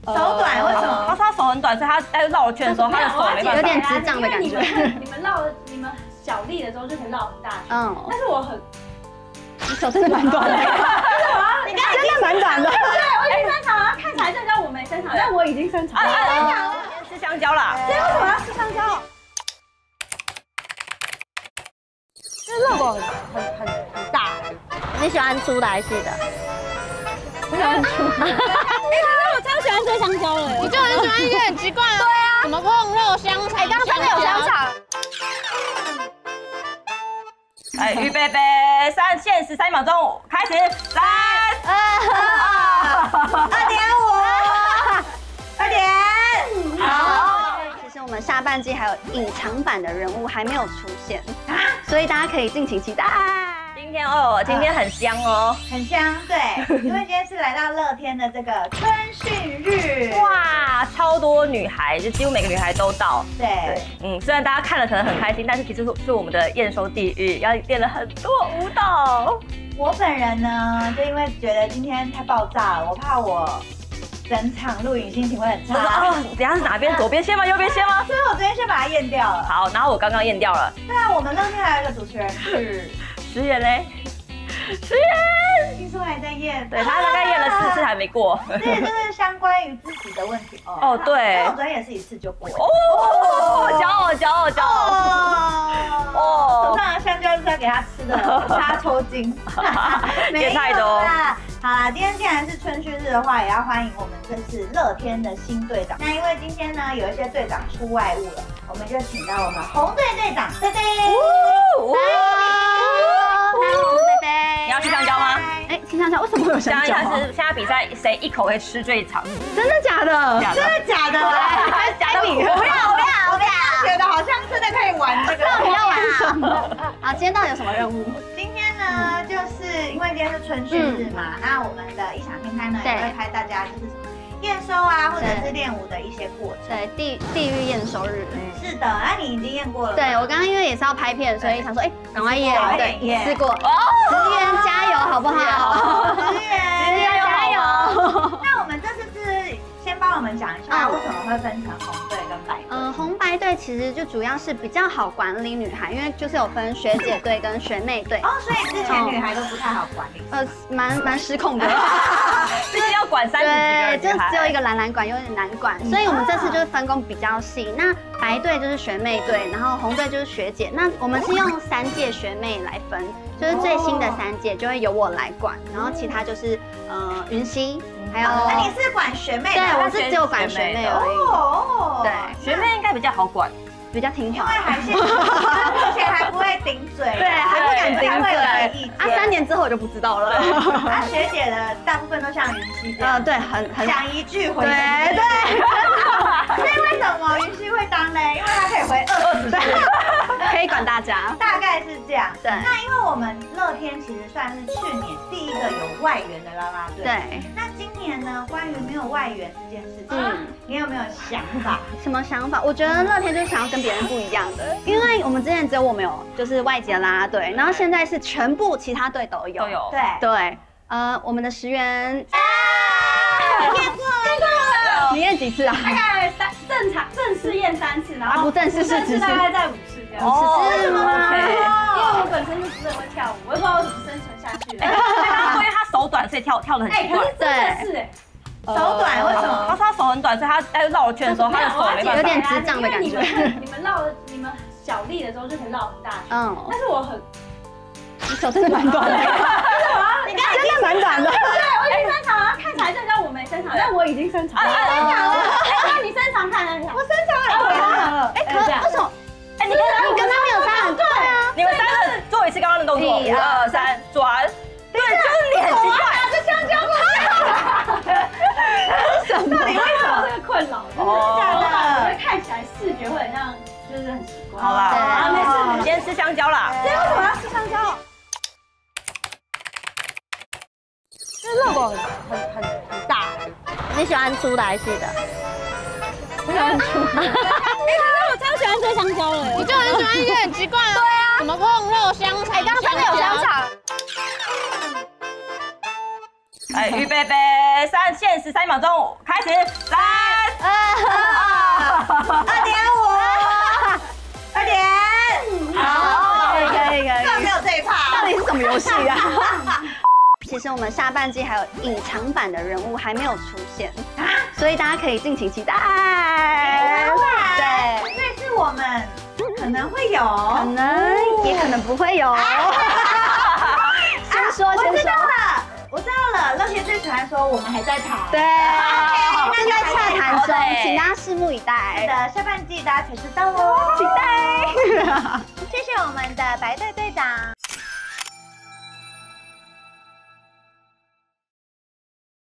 手短为什么？ 他说他手很短，所以他在绕圈的时候，他的手没办法。 有点智障的感觉。 你们绕你们小力的时候就可以绕很大圈，但是我很， 你手真的蛮短的。 你刚才真的蛮短的。 对，我已经伸长了，看起来就像我没伸长，但我已经伸长了。 先吃香蕉啦。 所以为什么要吃香蕉？这热狗很大。 你喜欢粗的还是细的？ 我喜欢粗。我超喜欢吃香蕉的。你就很喜欢一些很奇怪的。对啊。什么控肉香肠？ 刚刚真的有香肠。 预备备，限时3秒钟，开始，3、2、2.5，好。 其实我们下半季还有隐藏版的人物还没有出现，所以大家可以敬请期待。 今天很香哦， 很香，对，因为今天是来到乐天的这个春训日， 哇，超多女孩，就几乎每个女孩都到。 对， 虽然大家看了可能很开心，但是其实是我们的验收地狱，要练了很多舞蹈。 我本人呢，就因为觉得今天太爆炸了，我怕我整场录影心情会很差。 等下是哪边？左边先吗？右边先吗？ 所以我昨天先把它验掉了。 好，然后我刚刚验掉了。 对啊，我们乐天还有一个主持人是石原嘞。石原， 听说还在验， 对他大概验了4次还没过。 这就是相关于自己的问题哦。 哦，对， 我昨天也是1次就过了。 哦，骄傲。 哦，手上的香蕉是要给他吃的，杀抽筋。 也太多。 好啦，今天既然是春训日的话，也要欢迎我们这次乐天的新队长。那因为今天呢有一些队长出外务了，我们就请到我们红队队长菲菲。 你要吃香蕉吗？ 哎，吃香蕉为什么会有香蕉？ 是现在比赛谁一口可以吃最长？ 真的假的？ 真的假的？ 假的！ 我不要，觉得好像真的可以玩这个。 到底要玩什么？啊，今天到底有什么任务？ 今天呢，就是因为今天是春训日嘛，那我们的异想天开呢也会拍大家就是什么验收啊，或者是练舞的一些过程。 对，地狱验收日。 是的，那你已经验过了。 对，我刚刚因为也是要拍片，所以想说，哎，赶快验。对，一次过。 哦， 石原加油，好不好？ 石原加油！那我们这次是先帮我们讲一下为什么会分成红队跟白队。 红白队其实就主要是比较好管理女孩，因为就是有分学姐队跟学妹队。 哦，所以之前女孩都不太好管理。 蛮失控的。 毕竟要管30几个人， 对，就只有一个蓝管，有点难管，所以我们这次就是分工比较细。那白队就是学妹队，然后红队就是学姐。那我们是用3届学妹来分，就是最新的3届就会由我来管，然后其他就是云溪，还有。 那你是管学妹？ 对，我是只有管学妹而已。 哦， 对， 学妹应该比较好管。 比较听话， 因为海鲜目前还不会顶嘴， 对，还不敢顶嘴。3年之后我就不知道了。 学姐的大部分都像云溪这样， 对，很讲一句回。 对。 所以为什么云溪会当呢？因为她可以回20次， 可以管大家。 大概是这样。 对。 那因为我们乐天其实算是去年第一个有外援的啦啦队。 对。 那今年呢，关于没有外援这件事情，你有没有想法？ 什么想法？我觉得乐天就是想要跟别人不一样的，因为我们之前只有我们有就是外籍啦啦队，然后现在是全部其他队都有。对，我们的石原验过了。 你验几次啊？ 大概正式验3次，然后不正式是几次？ 大概在5次这样。 5次吗？ 因为我本身就不是很会跳舞，我也不知道我怎么生存下去的。 因为他手短，所以跳得很奇怪。 可是真的是手短为什么？ 他说他手很短，所以他在绕圈的时候，他的手没办法。 有点智障的感觉。 你们小力的时候就可以绕很大圈，但是我很， 你手真的蛮短的。 你刚才真的蛮短的。 对，我已经伸长了，看起来就像我没伸长，但我已经伸长了。那你伸长看看， 我伸长了，我伸长了。 为什么？ 你跟他没有差很多啊。 你们3个做一次刚刚的动作，1、2、3，转。对，就是你很奇怪。 这香蕉到底为什么这个困扰？ 真的假的？ 我觉得看起来视觉会很像，就是很奇怪。 好啦， 没事， 今天吃香蕉啦。 所以为什么要吃香蕉？这热狗很大。 你喜欢粗的还是细的？ 我喜欢粗。我超喜欢吃香蕉的。你就很喜欢一些很奇怪的。对啊。什么控肉香肠？ 刚刚真的有香肠。 预备备，限时3秒钟，开始，3、 其实我们下半季还有隐藏版的人物还没有出现，所以大家可以敬请期待。 对，所以是我们可能会有， 可能也可能不会有。先说， 我知道了，我知道了。乐天最喜欢说我们还在谈， 对，正在洽谈中，请大家拭目以是待。 的，下半季大家才知道哦， 期待。 谢谢我们的白队队长。